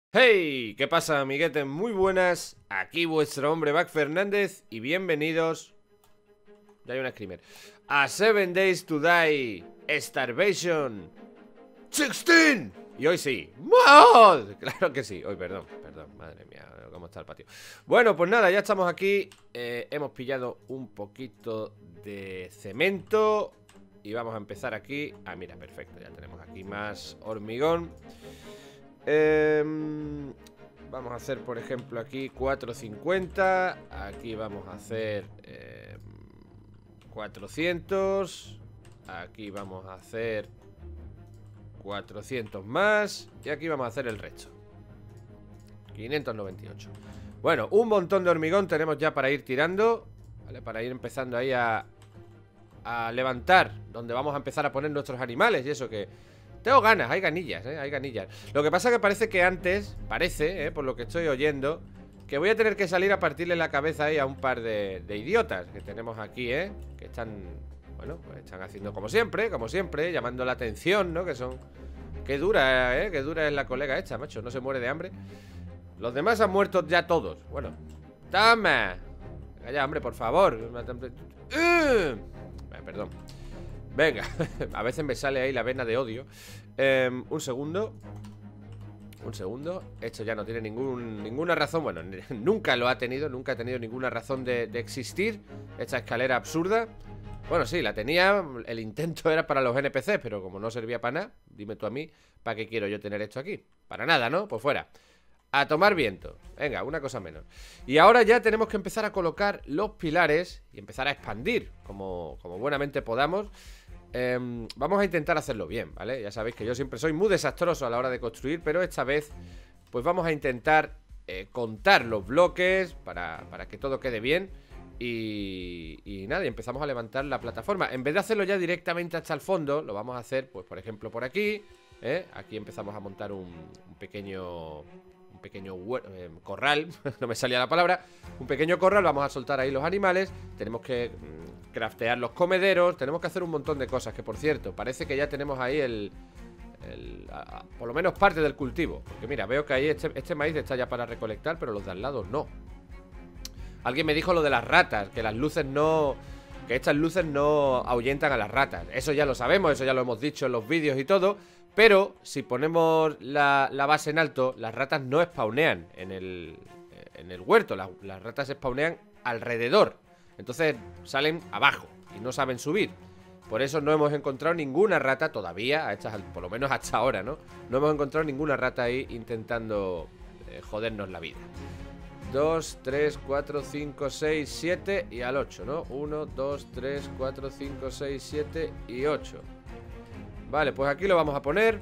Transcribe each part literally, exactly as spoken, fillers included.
Hey, ¿qué pasa, amiguetes? Muy buenas, aquí vuestro hombre Back Fernández y bienvenidos. Ya hay una screamer a seven Days to Die Starvation dieciséis. Y hoy sí, ¡mod! Claro que sí, hoy perdón, perdón, madre mía, cómo está el patio. Bueno, pues nada, ya estamos aquí. eh, Hemos pillado un poquito de cemento y vamos a empezar aquí. Ah, mira, perfecto, ya tenemos aquí más hormigón. Eh, vamos a hacer, por ejemplo, aquí cuatrocientos cincuenta. Aquí vamos a hacer eh, cuatrocientos. Aquí vamos a hacer cuatrocientos más. Y aquí vamos a hacer el resto, quinientos noventa y ocho. Bueno, un montón de hormigón tenemos ya para ir tirando, ¿vale? Para ir empezando ahí a, a levantar donde vamos a empezar a poner nuestros animales. Y eso que... tengo ganas, hay ganillas, ¿eh? Hay ganillas. Lo que pasa que parece que antes, parece, ¿eh? Por lo que estoy oyendo, que voy a tener que salir a partirle la cabeza ahí a un par de, de idiotas que tenemos aquí, ¿eh? Que están, bueno, pues están haciendo como siempre, como siempre, llamando la atención, ¿no? Que son... Qué dura, ¿eh? Qué dura es la colega esta, macho, no se muere de hambre. Los demás han muerto ya todos. Bueno, ¡toma! Calla, hombre, por favor. ¡Uh! Eh, perdón. Venga, a veces me sale ahí la vena de odio. eh, Un segundo. Un segundo. Esto ya no tiene ningún, ninguna razón. Bueno, nunca lo ha tenido. Nunca ha tenido ninguna razón de, de existir esta escalera absurda. Bueno, sí, la tenía. El intento era para los N P Cs, pero como no servía para nada, dime tú a mí, ¿para qué quiero yo tener esto aquí? Para nada, ¿no? Pues fuera. A tomar viento. Venga, una cosa menos. Y ahora ya tenemos que empezar a colocar los pilares y empezar a expandir como, como buenamente podamos. Eh, vamos a intentar hacerlo bien, ¿vale? Ya sabéis que yo siempre soy muy desastroso a la hora de construir, pero esta vez pues vamos a intentar eh, contar los bloques para, para que todo quede bien. Y, y nada, y empezamos a levantar la plataforma. En vez de hacerlo ya directamente hasta el fondo, lo vamos a hacer, pues por ejemplo por aquí, ¿eh? Aquí empezamos a montar un, un pequeño... un pequeño eh, corral, no me salía la palabra. Un pequeño corral, vamos a soltar ahí los animales. Tenemos que mm, craftear los comederos. Tenemos que hacer un montón de cosas. Que por cierto, parece que ya tenemos ahí el, el a, a, por lo menos parte del cultivo. Porque mira, veo que ahí este, este maíz está ya para recolectar, pero los de al lado no. Alguien me dijo lo de las ratas, que las luces no... que estas luces no ahuyentan a las ratas. Eso ya lo sabemos, eso ya lo hemos dicho en los vídeos y todo. Pero si ponemos la, la base en alto, las ratas no spawnean en el, en el huerto. Las, las ratas spawnean alrededor. Entonces salen abajo y no saben subir. Por eso no hemos encontrado ninguna rata todavía, a estas, por lo menos hasta ahora, ¿no? No hemos encontrado ninguna rata ahí intentando eh, jodernos la vida. dos, tres, cuatro, cinco, seis, siete y al ocho, ¿no? uno, dos, tres, cuatro, cinco, seis, siete y ocho. Vale, pues aquí lo vamos a poner.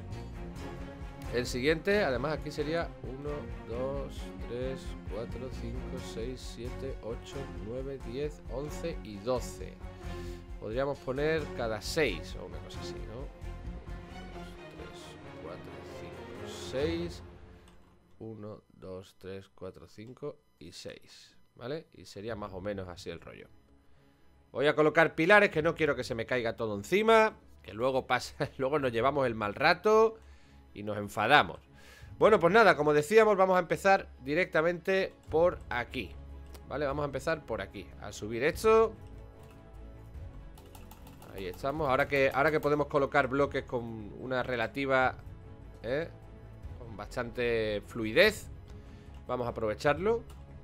El siguiente, además aquí sería uno, dos, tres, cuatro, cinco, seis, siete, ocho, nueve, diez, once y doce. Podríamos poner cada seis o una cosa así, ¿no? uno, dos, tres, cuatro, cinco, seis. uno, dos, tres, cuatro, cinco y seis, ¿vale? Y sería más o menos así el rollo. Voy a colocar pilares, que no quiero que se me caiga todo encima. Que luego pasa, luego nos llevamos el mal rato y nos enfadamos. Bueno, pues nada, como decíamos, vamos a empezar directamente por aquí, ¿vale? Vamos a empezar por aquí, a subir esto. Ahí estamos. Ahora que, ahora que podemos colocar bloques con una relativa, ¿eh? Con bastante fluidez, vamos a aprovecharlo.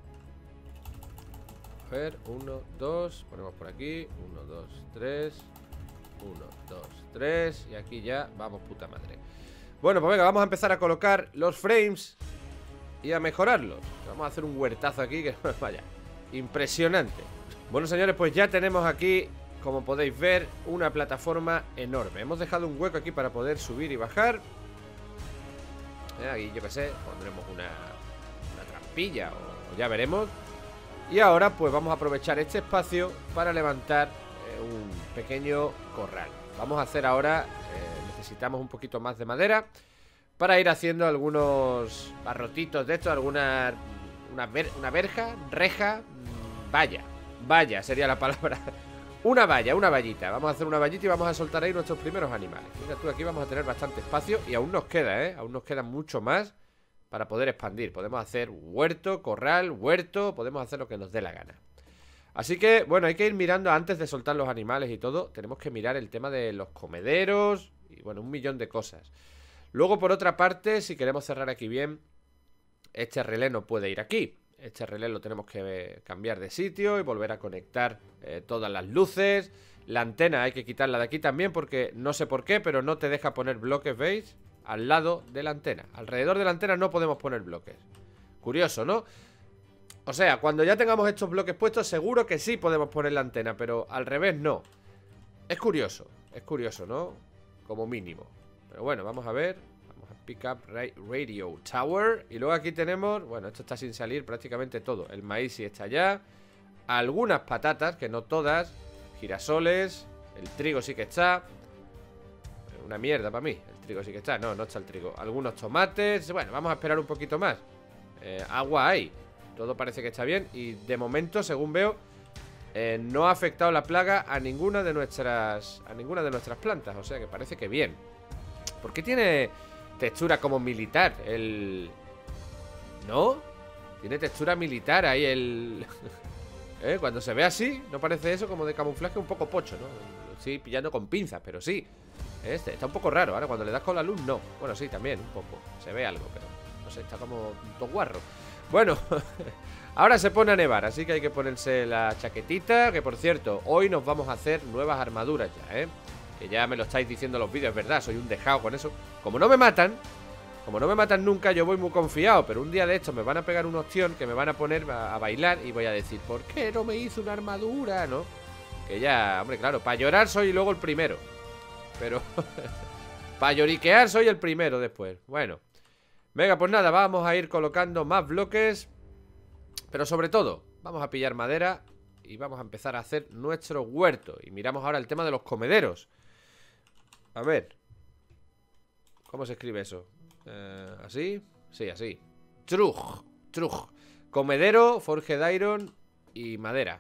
A ver, uno, dos, ponemos por aquí, uno, dos, tres... uno, dos, tres. Y aquí ya vamos puta madre. Bueno, pues venga, vamos a empezar a colocar los frames y a mejorarlos. Vamos a hacer un huertazo aquí que vaya, impresionante. Bueno, señores, pues ya tenemos aquí, como podéis ver, una plataforma enorme. Hemos dejado un hueco aquí para poder subir y bajar. eh, Aquí, yo qué sé, pondremos una, una trampilla o, o ya veremos. Y ahora pues vamos a aprovechar este espacio para levantar un pequeño corral. Vamos a hacer ahora, eh, necesitamos un poquito más de madera para ir haciendo algunos barrotitos de esto, alguna una, ver, una verja, reja, valla, valla sería la palabra. Una valla, una vallita. Vamos a hacer una vallita y vamos a soltar ahí nuestros primeros animales. Mira tú, aquí vamos a tener bastante espacio y aún nos queda, ¿eh? Aún nos queda mucho más para poder expandir. Podemos hacer huerto, corral, huerto, podemos hacer lo que nos dé la gana. Así que, bueno, hay que ir mirando antes de soltar los animales y todo. Tenemos que mirar el tema de los comederos y, bueno, un millón de cosas. Luego, por otra parte, si queremos cerrar aquí bien, este relé no puede ir aquí. Este relé lo tenemos que cambiar de sitio y volver a conectar eh, todas las luces. La antena hay que quitarla de aquí también porque no sé por qué, pero no te deja poner bloques, ¿veis? Al lado de la antena. Alrededor de la antena no podemos poner bloques. Curioso, ¿no? O sea, cuando ya tengamos estos bloques puestos, seguro que sí podemos poner la antena, pero al revés no. Es curioso, es curioso, ¿no? Como mínimo. Pero bueno, vamos a ver. Vamos a pick up radio tower. Y luego aquí tenemos, bueno, esto está sin salir prácticamente todo. El maíz sí está allá. Algunas patatas, que no todas. Girasoles. El trigo sí que está. Una mierda para mí. El trigo sí que está. No, no está el trigo. Algunos tomates. Bueno, vamos a esperar un poquito más. Eh, agua hay. Todo parece que está bien. Y de momento, según veo, eh, no ha afectado la plaga a ninguna de nuestras A ninguna de nuestras plantas. O sea que parece que bien. ¿Por qué tiene textura como militar? El... ¿No? Tiene textura militar ahí el... ¿Eh? Cuando se ve así, ¿no parece eso como de camuflaje un poco pocho, no? Lo estoy pillando con pinzas, pero sí. Este está un poco raro. Ahora cuando le das con la luz, no. Bueno, sí, también, un poco. Se ve algo, pero no sé, está como un toguarro. Bueno, ahora se pone a nevar, así que hay que ponerse la chaquetita. Que por cierto, hoy nos vamos a hacer nuevas armaduras ya, ¿eh? Que ya me lo estáis diciendo en los vídeos, es verdad, soy un dejado con eso. Como no me matan, como no me matan nunca, yo voy muy confiado. Pero un día de estos me van a pegar un ostión que me van a poner a, a bailar. Y voy a decir, ¿por qué no me hizo una armadura? ¿No? Que ya, hombre, claro, para llorar soy luego el primero. Pero para lloriquear soy el primero después. Bueno, venga, pues nada, vamos a ir colocando más bloques. Pero sobre todo, vamos a pillar madera y vamos a empezar a hacer nuestro huerto. Y miramos ahora el tema de los comederos. A ver, ¿cómo se escribe eso? Eh, ¿Así? Sí, así. Trug, trug. Comedero, forge de iron y madera.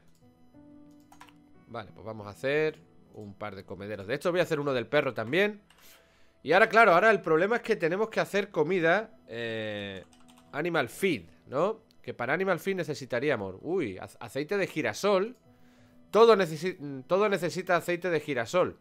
Vale, pues vamos a hacer un par de comederos. De estos voy a hacer uno del perro también. Y ahora, claro, ahora el problema es que tenemos que hacer comida eh, Animal feed, ¿no? Que para Animal feed necesitaríamos, uy, aceite de girasol. Todo, necesi todo necesita aceite de girasol.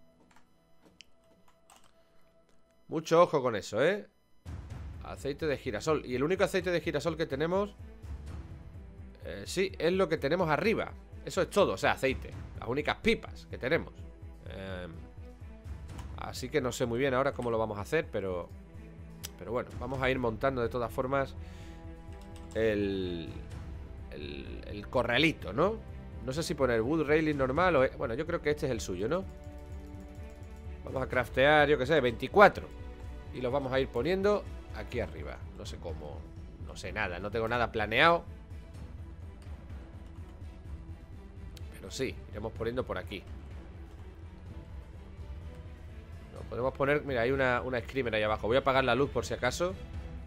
Mucho ojo con eso, ¿eh? Aceite de girasol. Y el único aceite de girasol que tenemos eh, sí, es lo que tenemos arriba. Eso es todo, o sea, aceite. Las únicas pipas que tenemos. eh, Así que no sé muy bien ahora cómo lo vamos a hacer, pero Pero bueno, vamos a ir montando de todas formas El El, el corralito, ¿no? No sé si poner wood railing normal o... Bueno, yo creo que este es el suyo, ¿no? Vamos a craftear, yo que sé, veinticuatro. Y los vamos a ir poniendo aquí arriba. No sé cómo, no sé nada, no tengo nada planeado. Pero sí, iremos poniendo por aquí. Lo podemos poner, mira, hay una, una screamer ahí abajo. Voy a apagar la luz por si acaso.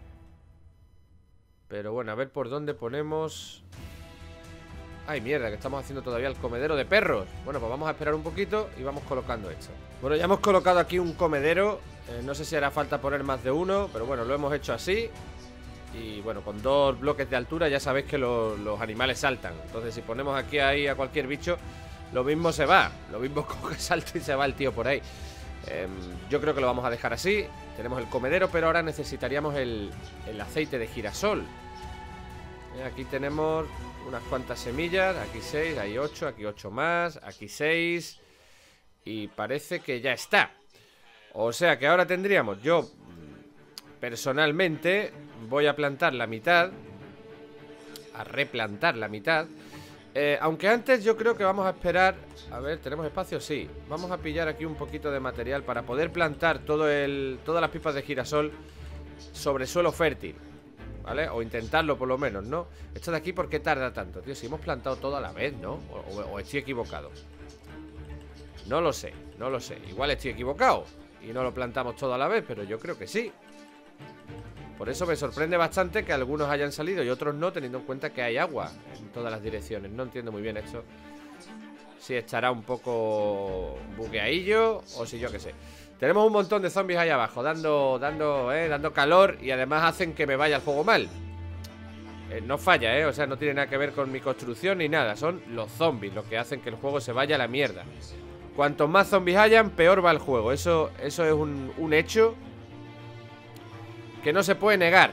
Pero bueno, a ver por dónde ponemos... Ay, mierda, que estamos haciendo todavía el comedero de perros. Bueno, pues vamos a esperar un poquito y vamos colocando esto. Bueno, ya hemos colocado aquí un comedero. eh, No sé si hará falta poner más de uno, pero bueno, lo hemos hecho así. Y bueno, con dos bloques de altura ya sabéis que lo, los animales saltan. Entonces si ponemos aquí ahí a cualquier bicho, lo mismo se va. Lo mismo coge, salta y se va el tío por ahí. eh, Yo creo que lo vamos a dejar así. Tenemos el comedero, pero ahora necesitaríamos el, el aceite de girasol. eh, Aquí tenemos unas cuantas semillas. Aquí seis, ahí ocho, aquí ocho más. Aquí seis. Y parece que ya está. O sea que ahora tendríamos, yo personalmente voy a plantar la mitad, a replantar la mitad. eh, Aunque antes yo creo que vamos a esperar. A ver, ¿tenemos espacio? Sí. Vamos a pillar aquí un poquito de material para poder plantar todo el, todas las pipas de girasol sobre suelo fértil, ¿vale? O intentarlo por lo menos, ¿no? Esto de aquí, ¿por qué tarda tanto, tío? Si hemos plantado todo a la vez, ¿no? O, o, o estoy equivocado. No lo sé, no lo sé. Igual estoy equivocado y no lo plantamos todo a la vez, pero yo creo que sí. Por eso me sorprende bastante que algunos hayan salido y otros no, teniendo en cuenta que hay agua en todas las direcciones. No entiendo muy bien esto. Si estará un poco bugueadillo o si yo qué sé. Tenemos un montón de zombies ahí abajo, dando, dando, eh, dando calor. Y además hacen que me vaya el juego mal. eh, No falla, eh, o sea, no tiene nada que ver con mi construcción ni nada. Son los zombies los que hacen que el juego se vaya a la mierda. Cuantos más zombies hayan, peor va el juego. Eso, eso es un, un hecho que no se puede negar.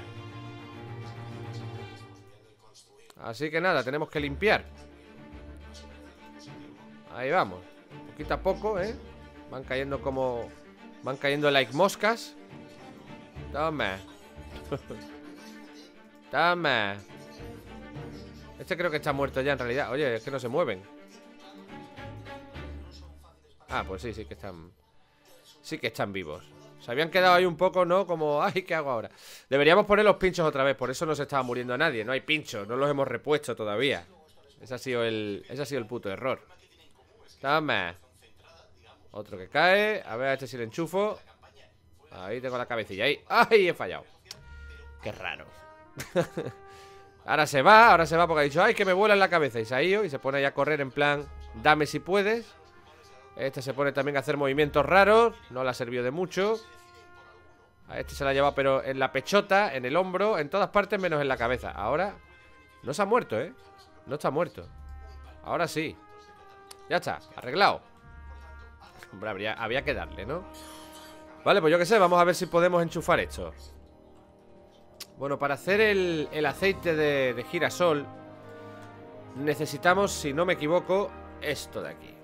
Así que nada, tenemos que limpiar. Ahí vamos, poquito a poco, ¿eh? Van cayendo como... Van cayendo like moscas. Toma. Toma. Este creo que está muerto ya en realidad. Oye, es que no se mueven. Ah, pues sí, sí que están... Sí que están vivos. Se habían quedado ahí un poco, ¿no? Como, ay, ¿qué hago ahora? Deberíamos poner los pinchos otra vez. Por eso no se estaba muriendo nadie. No hay pinchos, no los hemos repuesto todavía. Ese ha sido el, ese ha sido el puto error. Toma. Otro que cae. A ver a este si le enchufo. Ahí tengo la cabecilla. Ahí. ¡Ay! He fallado. Qué raro. Ahora se va, ahora se va porque ha dicho, ay, que me vuela en la cabeza. Y se ha ido y se pone ahí a correr en plan, dame si puedes. Este se pone también a hacer movimientos raros. No le ha servido de mucho. A este se la ha llevado pero en la pechota, en el hombro, en todas partes menos en la cabeza. Ahora no se ha muerto, ¿eh? No está muerto. Ahora sí. Ya está, arreglado. Hombre, habría, había que darle, ¿no? Vale, pues yo qué sé, vamos a ver si podemos enchufar esto. Bueno, para hacer el, el aceite de, de girasol necesitamos, si no me equivoco, esto de aquí.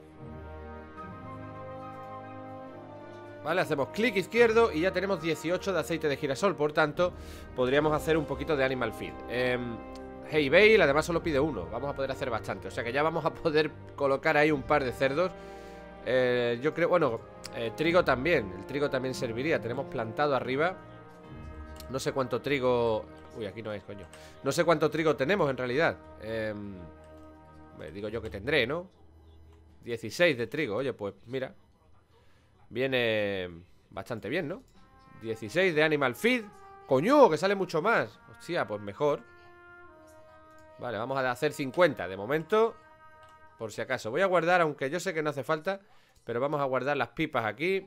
Vale, hacemos clic izquierdo y ya tenemos dieciocho de aceite de girasol. Por tanto, podríamos hacer un poquito de animal feed. eh, Hey Bale, además solo pide uno. Vamos a poder hacer bastante, o sea que ya vamos a poder colocar ahí un par de cerdos. eh, Yo creo, bueno, eh, trigo también. El trigo también serviría, tenemos plantado arriba. No sé cuánto trigo... Uy, aquí no es, coño. No sé cuánto trigo tenemos en realidad. eh, Digo yo que tendré, ¿no? dieciséis de trigo, oye, pues mira, viene bastante bien, ¿no? dieciséis de animal feed. ¡Coño! Que sale mucho más. Hostia, pues mejor. Vale, vamos a hacer cincuenta de momento, por si acaso. Voy a guardar, aunque yo sé que no hace falta, pero vamos a guardar las pipas aquí.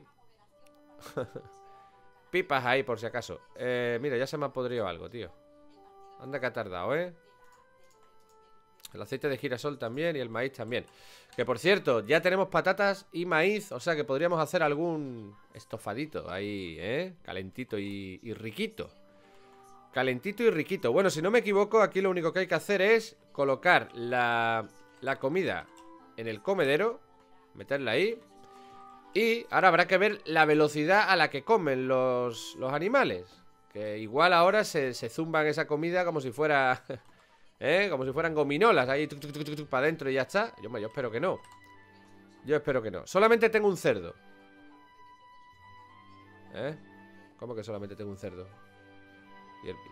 Pipas ahí, por si acaso. eh, Mira, ya se me ha podrido algo, tío. Anda que ha tardado, ¿eh? El aceite de girasol también y el maíz también. Que por cierto, ya tenemos patatas y maíz. O sea que podríamos hacer algún estofadito ahí, ¿eh? Calentito y, y riquito. Calentito y riquito. Bueno, si no me equivoco, aquí lo único que hay que hacer es colocar la, la comida en el comedero, meterla ahí. Y ahora habrá que ver la velocidad a la que comen los, los animales. Que igual ahora se, se zumban esa comida como si fuera... ¿eh? Como si fueran gominolas. Ahí tuc, tuc, tuc, tuc, tuc, para adentro y ya está. Yo, yo espero que no. Yo espero que no. Solamente tengo un cerdo. ¿Eh? ¿Cómo que solamente tengo un cerdo? Y el...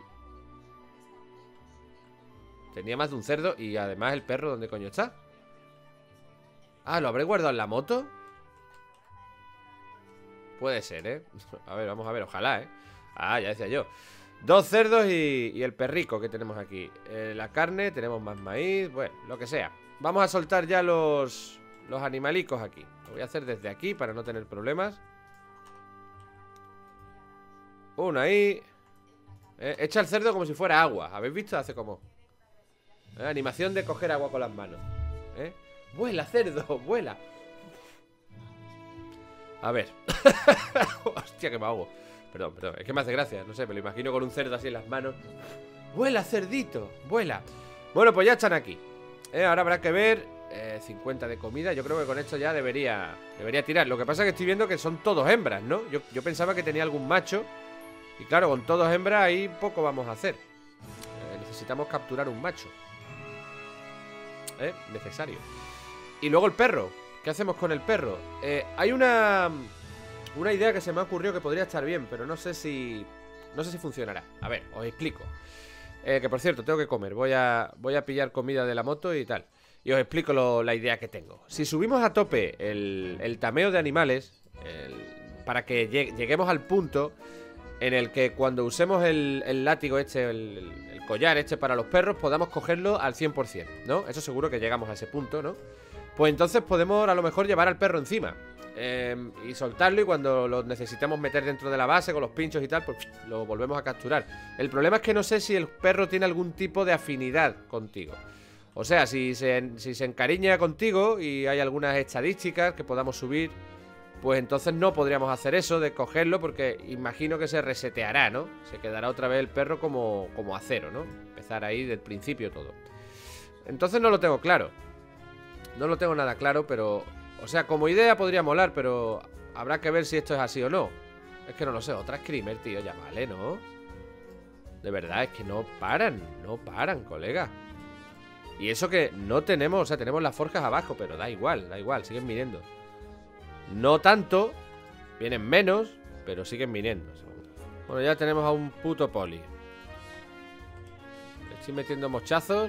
Tenía más de un cerdo. Y además el perro, ¿dónde coño está? Ah, ¿lo habré guardado en la moto? Puede ser, ¿eh? A ver, vamos a ver, ojalá, ¿eh? Ah, ya decía yo. Dos cerdos y, y el perrico que tenemos aquí. eh, La carne, tenemos más maíz. Bueno, lo que sea. Vamos a soltar ya los, los animalicos aquí. Lo voy a hacer desde aquí para no tener problemas. Uno ahí. eh, Echa el cerdo como si fuera agua. ¿Habéis visto? Hace como eh, animación de coger agua con las manos. ¿Eh? Vuela, cerdo, vuela. A ver. Hostia, que me ahogo. Perdón, perdón, es que me hace gracia. No sé, me lo imagino con un cerdo así en las manos. ¡Vuela, cerdito! ¡Vuela! Bueno, pues ya están aquí. eh, Ahora habrá que ver eh, cincuenta de comida. Yo creo que con esto ya debería Debería tirar. Lo que pasa es que estoy viendo que son todos hembras, ¿no? Yo, yo pensaba que tenía algún macho. Y claro, con todos hembras ahí poco vamos a hacer. eh, Necesitamos capturar un macho. ¿Eh? Necesario. Y luego el perro. ¿Qué hacemos con el perro? Eh, hay una... Una idea que se me ha ocurrido que podría estar bien, pero no sé si... No sé si funcionará. A ver, os explico. eh, Que por cierto, tengo que comer. Voy a, voy a pillar comida de la moto y tal. Y os explico lo, la idea que tengo. Si subimos a tope el, el tameo de animales, el, para que lleguemos al punto en el que cuando usemos el, el látigo este, el, el collar este para los perros, podamos cogerlo al cien por cien, ¿no? Eso seguro que llegamos a ese punto, ¿no? Pues entonces podemos a lo mejor llevar al perro encima. eh, y soltarlo, y cuando lo necesitemos meter dentro de la base con los pinchos y tal, pues lo volvemos a capturar. El problema es que no sé si el perro tiene algún tipo de afinidad contigo. O sea, si se, si se encariña contigo y hay algunas estadísticas que podamos subir, pues entonces no podríamos hacer eso de cogerlo, porque imagino que se reseteará, ¿no? Se quedará otra vez el perro como, como a cero, ¿no? Empezar ahí del principio todo. Entonces no lo tengo claro. No lo tengo nada claro, pero... O sea, como idea podría molar, pero habrá que ver si esto es así o no. Es que no lo sé, otra screamer, tío, ya vale, ¿no? De verdad, es que no paran, no paran, colega. Y eso que no tenemos, o sea, tenemos las forjas abajo, pero da igual, da igual, siguen viniendo. No tanto, vienen menos, pero siguen viniendo. Bueno, ya tenemos a un puto poli. Le estoy metiendo mochazos.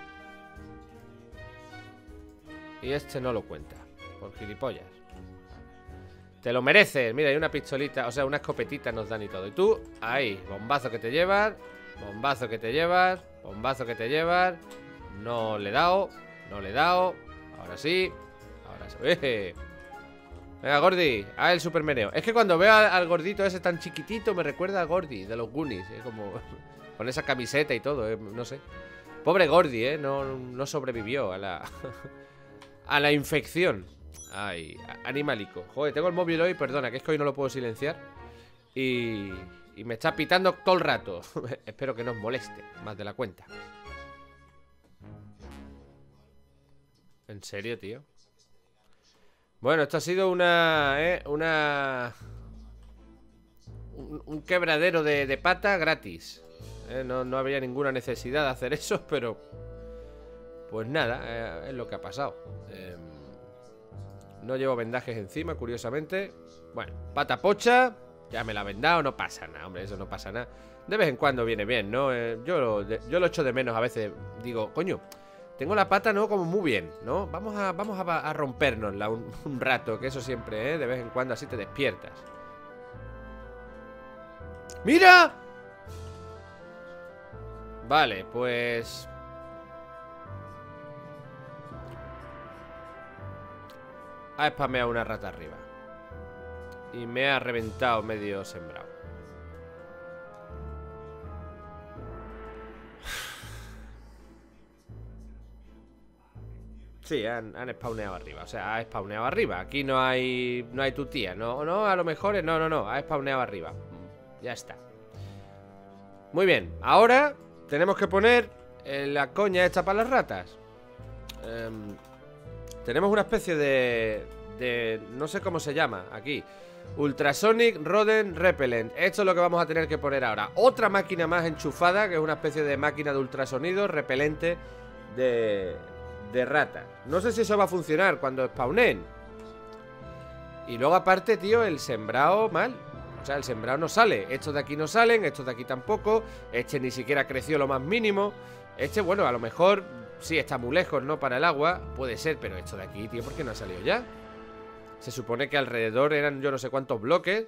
Y este no lo cuenta, por gilipollas. Te lo mereces. Mira, hay una pistolita, o sea, una escopetita nos dan y todo. Y tú, ahí, bombazo que te llevas. Bombazo que te llevas. Bombazo que te llevas. No le he dado, no le he dado. Ahora sí, ahora sí. ¡Eh! Venga, Gordy, haz el super meneo. Es que cuando veo al, al gordito ese tan chiquitito me recuerda a Gordy de los Goonies, ¿eh? Como con esa camiseta y todo, ¿eh? No sé. Pobre Gordy, ¿eh? No, no sobrevivió a la a la infección. Ay, animalico. Joder, tengo el móvil hoy, perdona, que es que hoy no lo puedo silenciar. Y, y me está pitando todo el rato. Espero que no os moleste más de la cuenta. ¿En serio, tío? Bueno, esto ha sido una... ¿eh? Una... Un, un quebradero de, de pata gratis. ¿eh? No, no había ninguna necesidad de hacer eso, pero... Pues nada, eh, es lo que ha pasado. Eh, no llevo vendajes encima, curiosamente. Bueno, pata pocha. Ya me la he vendado, no pasa nada, hombre, eso no pasa nada. De vez en cuando viene bien, ¿no? Eh, yo, lo, yo lo echo de menos a veces. Digo, coño... Tengo la pata, ¿no? Como muy bien, ¿no? Vamos a, vamos a, a rompernosla un, un rato, que eso siempre, ¿eh? De vez en cuando así te despiertas. ¡Mira! Vale, pues... Ha spameado una rata arriba. Y me ha reventado medio sembrado. Sí, han, han spawneado arriba. O sea, ha spawneado arriba. Aquí no hay no hay tu tía. No, no, a lo mejor no, no, no. Ha spawneado arriba. Ya está. Muy bien. Ahora tenemos que poner eh, la coña esta para las ratas. Eh, tenemos una especie de, de... No sé cómo se llama aquí. Ultrasonic Rodent Repellent. Esto es lo que vamos a tener que poner ahora. Otra máquina más enchufada, que es una especie de máquina de ultrasonido repelente de... de ratas. No sé si eso va a funcionar cuando spawnen. Y luego aparte, tío, el sembrado mal. O sea, el sembrado no sale. Estos de aquí no salen, estos de aquí tampoco. Este ni siquiera creció lo más mínimo. Este, bueno, a lo mejor sí está muy lejos, ¿no? Para el agua, puede ser. Pero esto de aquí, tío, ¿por qué no ha salido ya? Se supone que alrededor eran yo no sé cuántos bloques.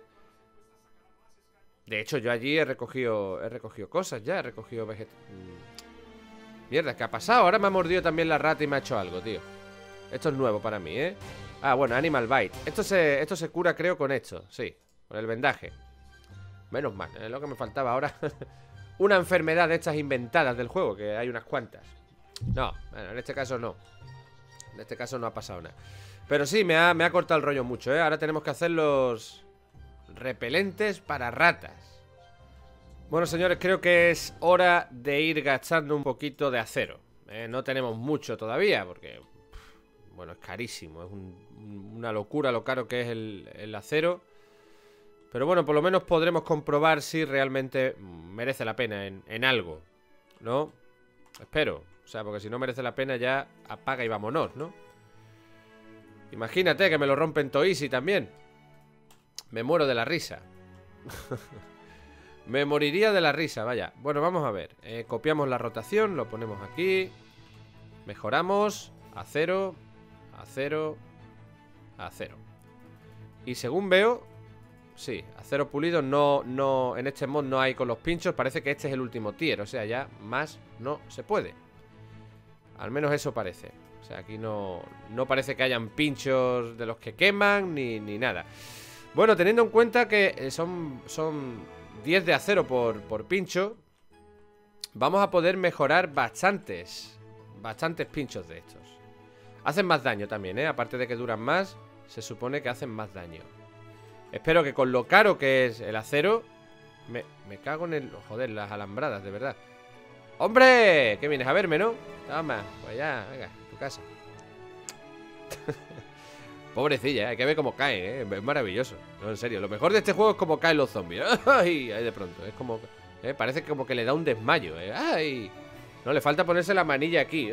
De hecho, yo allí he recogido He recogido cosas ya, he recogido veget... Mierda, ¿qué ha pasado? Ahora me ha mordido también la rata y me ha hecho algo, tío. Esto es nuevo para mí, ¿eh? Ah, bueno, Animal Bite. Esto se, esto se cura, creo, con esto. Sí, con el vendaje. Menos mal, es lo que me faltaba ahora. Una enfermedad de estas inventadas del juego, que hay unas cuantas. No, bueno, en este caso no. En este caso no ha pasado nada. Pero sí, me ha, me ha cortado el rollo mucho, ¿eh? Ahora tenemos que hacer los repelentes para ratas. Bueno, señores, creo que es hora de ir gastando un poquito de acero. eh, No tenemos mucho todavía porque, bueno, es carísimo. Es un, una locura lo caro que es el, el acero. Pero bueno, por lo menos podremos comprobar si realmente merece la pena en, en algo, ¿no? Espero. O sea, porque si no merece la pena ya apaga y vámonos, ¿no? Imagínate que me lo rompen todo easy también. Me muero de la risa. Me moriría de la risa, vaya. Bueno, vamos a ver. Eh, copiamos la rotación, lo ponemos aquí. Mejoramos. Acero. Acero. Acero. Y según veo... Sí, acero pulido no, no... En este mod no hay con los pinchos. Parece que este es el último tier. O sea, ya más no se puede. Al menos eso parece. O sea, aquí no, no parece que hayan pinchos de los que queman ni, ni nada. Bueno, teniendo en cuenta que son, son diez de acero por, por pincho, vamos a poder mejorar bastantes, bastantes pinchos de estos. Hacen más daño también, ¿eh? Aparte de que duran más, se supone que hacen más daño. Espero que con lo caro que es el acero... Me, me cago en el... Joder, las alambradas, de verdad. ¡Hombre! ¿Qué vienes a verme, no? Toma, pues ya, venga, tu casa. Pobrecilla, ¿eh? Hay que ver cómo cae, ¿eh? Es maravilloso. No, en serio, lo mejor de este juego es cómo caen los zombies. ¡Ay! Ahí de pronto, es como... ¿eh? Parece como que le da un desmayo, ¿eh? ¡Ay! No, le falta ponerse la manilla aquí.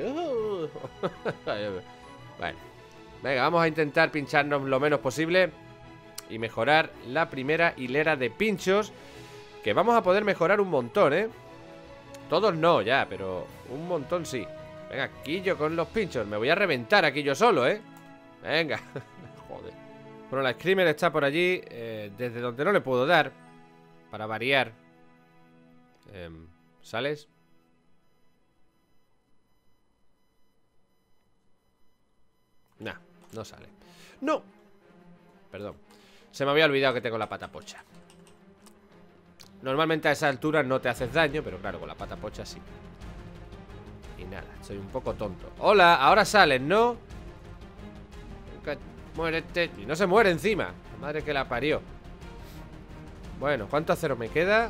Bueno, venga, vamos a intentar pincharnos lo menos posible y mejorar la primera hilera de pinchos, que vamos a poder mejorar un montón, ¿eh? Todos no, ya, pero un montón sí. Venga, aquí yo con los pinchos. Me voy a reventar aquí yo solo, ¿eh? Venga. Joder. Bueno, la Screamer está por allí, eh, desde donde no le puedo dar, para variar. eh, ¿Sales? Nah, no sale. ¡No! Perdón. Se me había olvidado que tengo la pata pocha. Normalmente a esa altura no te haces daño, pero claro, con la pata pocha sí. Y nada, soy un poco tonto. ¡Hola! Ahora sales, ¿no? Muérete. Y no se muere encima. La madre que la parió. Bueno, ¿cuánto acero me queda?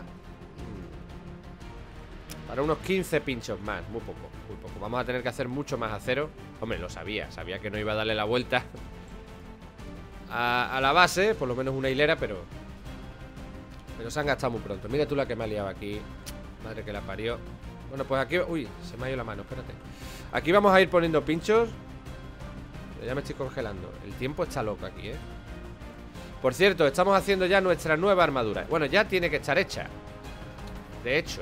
Para unos quince pinchos más. Muy poco, muy poco. Vamos a tener que hacer mucho más acero. Hombre, lo sabía. Sabía que no iba a darle la vuelta a, a la base. Por lo menos una hilera, pero... Pero se han gastado muy pronto. Mira tú la que me ha liado aquí. Madre que la parió. Bueno, pues aquí... Uy, se me ha ido la mano, espérate. Aquí vamos a ir poniendo pinchos. Ya me estoy congelando. El tiempo está loco aquí, ¿eh? Por cierto, estamos haciendo ya nuestra nueva armadura. Bueno, ya tiene que estar hecha. De hecho.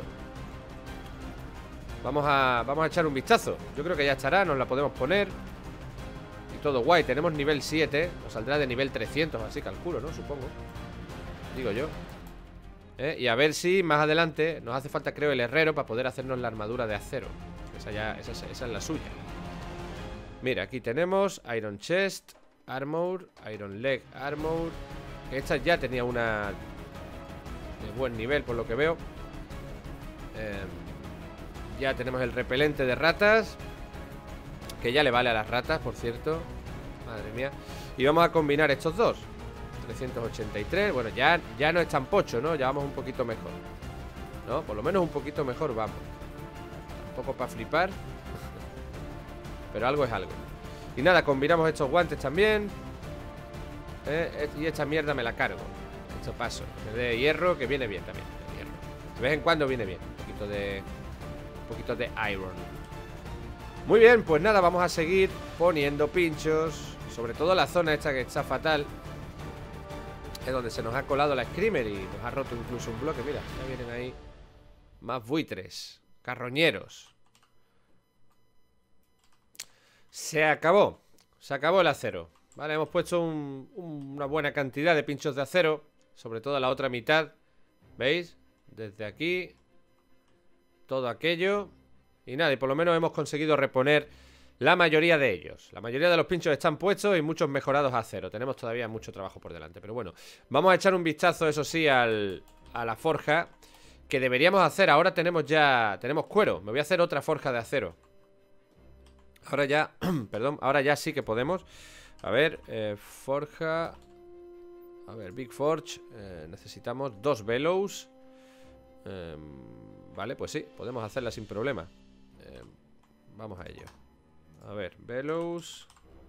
Vamos a, vamos a echar un vistazo. Yo creo que ya estará, nos la podemos poner. Y todo guay, tenemos nivel siete. Nos saldrá de nivel trescientos, así calculo, ¿no? Supongo. Digo yo. ¿Eh? Y a ver si más adelante nos hace falta, creo, el herrero para poder hacernos la armadura de acero. Esa ya, esa, esa es la suya. Mira, aquí tenemos Iron Chest, Armor, Iron Leg, Armor. Esta ya tenía una de buen nivel, por lo que veo. eh, Ya tenemos el repelente de ratas, que ya le vale a las ratas, por cierto. Madre mía. Y vamos a combinar estos dos. trescientos ochenta y tres. Bueno, ya, ya no es tan pocho, ¿no? Ya vamos un poquito mejor, ¿no? Por lo menos un poquito mejor vamos. Un poco para flipar, pero algo es algo. Y nada, combinamos estos guantes también. eh, Y esta mierda me la cargo. Esto paso. Me de hierro, que viene bien también. De, hierro. De vez en cuando viene bien. Un poquito de... Un poquito de iron. Muy bien, pues nada, vamos a seguir poniendo pinchos. Sobre todo la zona esta que está fatal. Es donde se nos ha colado la Screamer y nos ha roto incluso un bloque. Mira, ya vienen ahí más buitres, carroñeros. Se acabó. Se acabó el acero. Vale, hemos puesto un, un, una buena cantidad de pinchos de acero. Sobre todo la otra mitad. ¿Veis? Desde aquí todo aquello. Y nada, y por lo menos hemos conseguido reponer la mayoría de ellos. La mayoría de los pinchos están puestos y muchos mejorados a acero. Tenemos todavía mucho trabajo por delante, pero bueno. Vamos a echar un vistazo, eso sí, al, a la forja, que deberíamos hacer. Ahora tenemos ya... Tenemos cuero. Me voy a hacer otra forja de acero. Ahora ya... perdón, ahora ya sí que podemos. A ver, eh, forja... A ver, Big Forge. eh, Necesitamos dos bellows. eh, Vale, pues sí, podemos hacerla sin problema. eh, Vamos a ello. A ver, bellows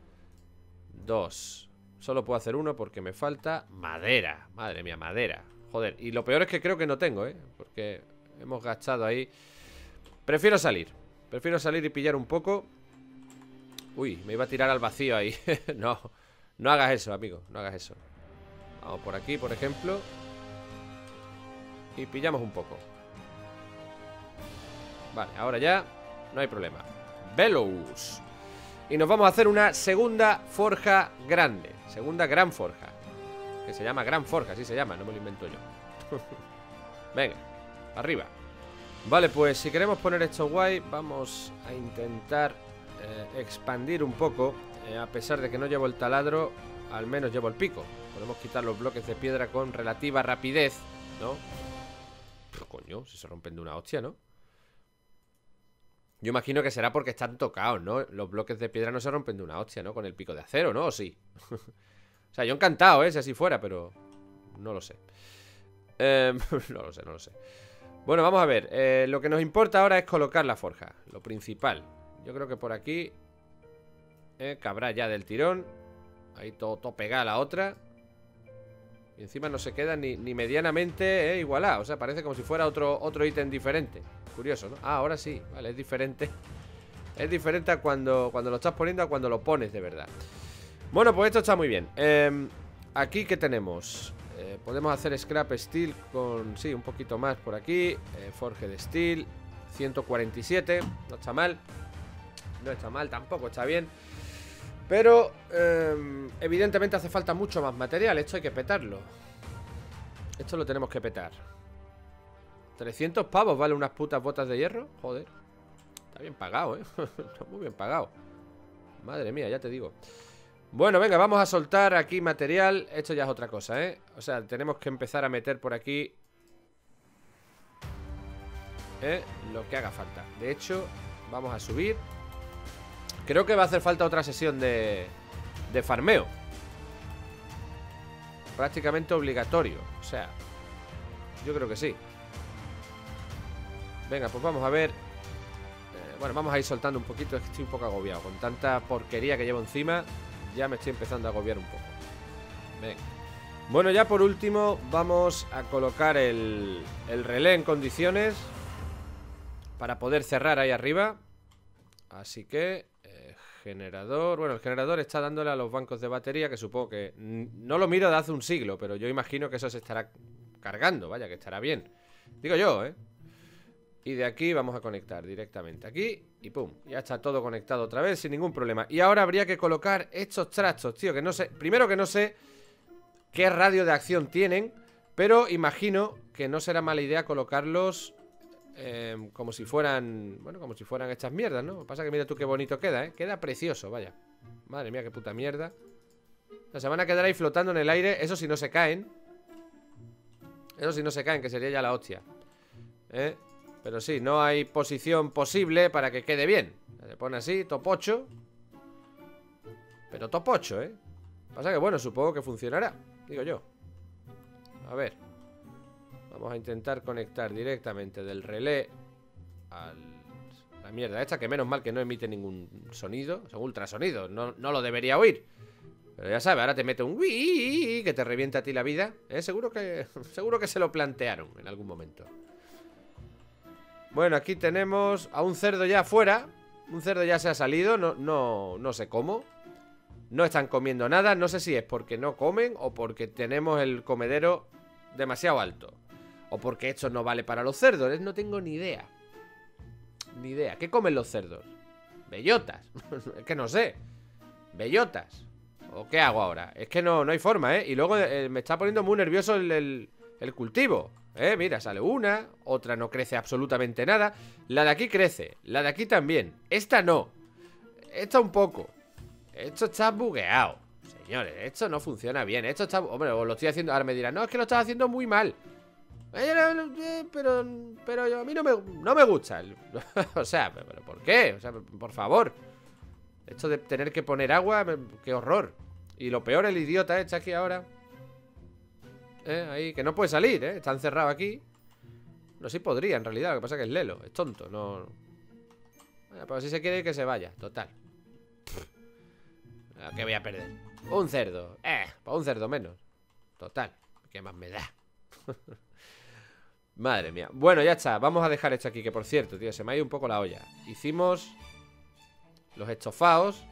dos. Solo puedo hacer uno porque me falta madera. Madre mía, madera. Joder, y lo peor es que creo que no tengo, ¿eh? Porque hemos gastado ahí. Prefiero salir. Prefiero salir y pillar un poco. Uy, me iba a tirar al vacío ahí. No, no hagas eso, amigo. No hagas eso. Vamos por aquí, por ejemplo. Y pillamos un poco. Vale, ahora ya no hay problema. Bellows. Y nos vamos a hacer una segunda forja grande. Segunda gran forja. Que se llama gran forja, así se llama, no me lo invento yo. Venga, arriba. Vale, pues si queremos poner esto guay, vamos a intentar eh, expandir un poco. eh, A pesar de que no llevo el taladro, al menos llevo el pico. Podemos quitar los bloques de piedra con relativa rapidez, ¿no? Pero coño, si se rompen de una hostia, ¿no? Yo imagino que será porque están tocados, ¿no? Los bloques de piedra no se rompen de una hostia, ¿no? Con el pico de acero, ¿no? ¿O sí? O sea, yo encantado, ¿eh? Si así fuera, pero... no lo sé. Eh, no lo sé, no lo sé. Bueno, vamos a ver. Eh, lo que nos importa ahora es colocar la forja. Lo principal. Yo creo que por aquí... Eh, cabrá ya del tirón. Ahí todo, todo pegada a la otra. Y encima no se queda ni, ni medianamente eh, igualada. O sea, parece como si fuera otro, otro ítem diferente. Curioso, ¿no? Ah, ahora sí. Vale, es diferente. Es diferente a cuando, cuando lo estás poniendo a cuando lo pones de verdad. Bueno, pues esto está muy bien. eh, Aquí, ¿qué tenemos? Eh, podemos hacer scrap steel con... sí, un poquito más por aquí. eh, Forge de steel ciento cuarenta y siete. No está mal. No está mal, tampoco está bien. Pero eh, evidentemente hace falta mucho más material. Esto hay que petarlo. Esto lo tenemos que petar. trescientos pavos vale unas putas botas de hierro. Joder. Está bien pagado, ¿eh? Está muy bien pagado. Madre mía, ya te digo. Bueno, venga, vamos a soltar aquí material. Esto ya es otra cosa, ¿eh? O sea, tenemos que empezar a meter por aquí ¿eh? Lo que haga falta. De hecho, vamos a subir. Creo que va a hacer falta otra sesión de, de farmeo. Prácticamente obligatorio. O sea, yo creo que sí. Venga, pues vamos a ver. eh, Bueno, vamos a ir soltando un poquito. Es que estoy un poco agobiado. Con tanta porquería que llevo encima, ya me estoy empezando a agobiar un poco. Venga. Bueno, ya por último vamos a colocar el, el relé en condiciones para poder cerrar ahí arriba. Así que eh, generador. Bueno, el generador está dándole a los bancos de batería, que supongo que... no lo miro de hace un siglo, pero yo imagino que eso se estará cargando. Vaya, que estará bien. Digo yo, ¿eh? Y de aquí vamos a conectar directamente aquí y pum, ya está todo conectado otra vez sin ningún problema. Y ahora habría que colocar estos trastos, tío, que no sé... primero que no sé qué radio de acción tienen, pero imagino que no será mala idea colocarlos eh, como si fueran... bueno, como si fueran estas mierdas, ¿no? Lo que pasa es que mira tú qué bonito queda, ¿eh? Queda precioso, vaya. Madre mía, qué puta mierda. O sea, se van a quedar ahí flotando en el aire, eso si no se caen. Eso si no se caen, que sería ya la hostia. ¿Eh? Pero sí, no hay posición posible para que quede bien. Se pone así, topocho. Pero topocho, ¿eh? Pasa que, bueno, supongo que funcionará, digo yo. A ver. Vamos a intentar conectar directamente del relé al... la mierda esta, que menos mal que no emite ningún sonido. Son ultrasonidos, no, no lo debería oír. Pero ya sabes, ahora te mete un uii que te revienta a ti la vida, ¿eh? Seguro que, seguro que se lo plantearon en algún momento. Bueno, aquí tenemos a un cerdo ya afuera. Un cerdo ya se ha salido, no, no, no sé cómo. No están comiendo nada, no sé si es porque no comen o porque tenemos el comedero demasiado alto. O porque esto no vale para los cerdos, no tengo ni idea. Ni idea, ¿qué comen los cerdos? Bellotas, es que no sé. Bellotas. ¿O qué hago ahora? Es que no, no hay forma, ¿eh? Y luego eh, me está poniendo muy nervioso el, el, el cultivo. ¿Eh? Mira, sale una, otra no crece absolutamente nada. La de aquí crece, la de aquí también. Esta no. Esta un poco. Esto está bugueado. Señores, esto no funciona bien. Esto está... hombre, os lo estoy haciendo... ahora me dirán, no, es que lo estás haciendo muy mal. Eh, pero... pero yo, a mí no me, no me gusta. O sea, ¿pero por qué? O sea, por favor. Esto de tener que poner agua, qué horror. Y lo peor, el idiota este aquí ahora. Eh, ahí, que no puede salir, ¿eh? Está encerrado aquí. No, sí podría, en realidad. Lo que pasa es que es lelo, es tonto, no... Bueno, pues si se quiere que se vaya, total. ¿Qué voy a perder? Un cerdo, eh, para un cerdo menos. Total, ¿qué más me da? Madre mía. Bueno, ya está, vamos a dejar esto aquí. Que por cierto, tío, se me ha ido un poco la olla. Hicimos los estofados,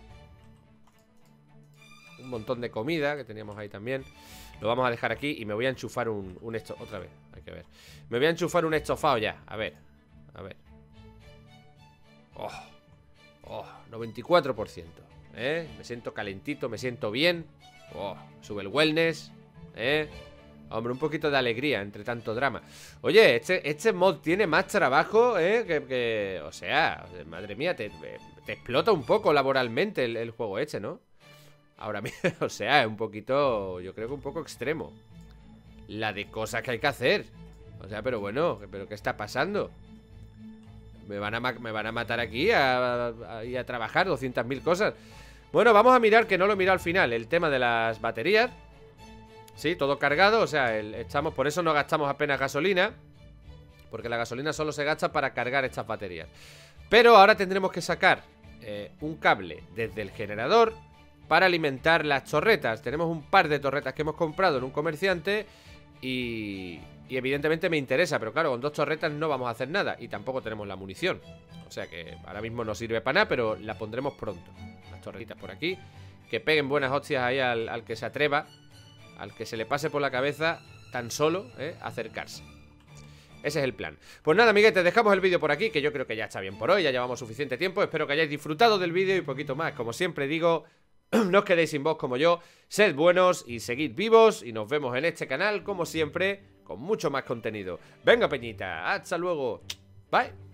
un montón de comida que teníamos ahí también. Lo vamos a dejar aquí y me voy a enchufar un, un esto... otra vez, hay que ver. Me voy a enchufar un estofado ya, a ver. A ver. Oh, oh, noventa y cuatro por ciento. ¿Eh? Me siento calentito, me siento bien. Oh, sube el wellness. ¿Eh? Hombre, un poquito de alegría entre tanto drama. Oye, este, este mod tiene más trabajo, ¿eh? Que, que o sea, madre mía, te, te explota un poco laboralmente el, el juego este, ¿no? Ahora mismo, o sea, es un poquito, yo creo que un poco extremo. La de cosas que hay que hacer. O sea, pero bueno, ¿pero qué está pasando? Me van a, me van a matar aquí a, a, a, a trabajar doscientas mil cosas. Bueno, vamos a mirar, que no lo he mirado al final, el tema de las baterías. Sí, todo cargado, o sea, el, echamos, por eso no gastamos apenas gasolina, porque la gasolina solo se gasta para cargar estas baterías. Pero ahora tendremos que sacar eh, un cable desde el generador para alimentar las torretas. Tenemos un par de torretas que hemos comprado en un comerciante y, y evidentemente me interesa, pero claro, con dos torretas no vamos a hacer nada y tampoco tenemos la munición. O sea que ahora mismo no sirve para nada, pero la pondremos pronto. Las torretitas por aquí, que peguen buenas hostias ahí al, al que se atreva, al que se le pase por la cabeza tan solo eh, acercarse. Ese es el plan. Pues nada, amiguetes, dejamos el vídeo por aquí, que yo creo que ya está bien por hoy. Ya llevamos suficiente tiempo. Espero que hayáis disfrutado del vídeo y poquito más. Como siempre digo, no os quedéis sin voz como yo. Sed buenos y seguid vivos. Y nos vemos en este canal, como siempre, con mucho más contenido. Venga, peñita. Hasta luego. Bye.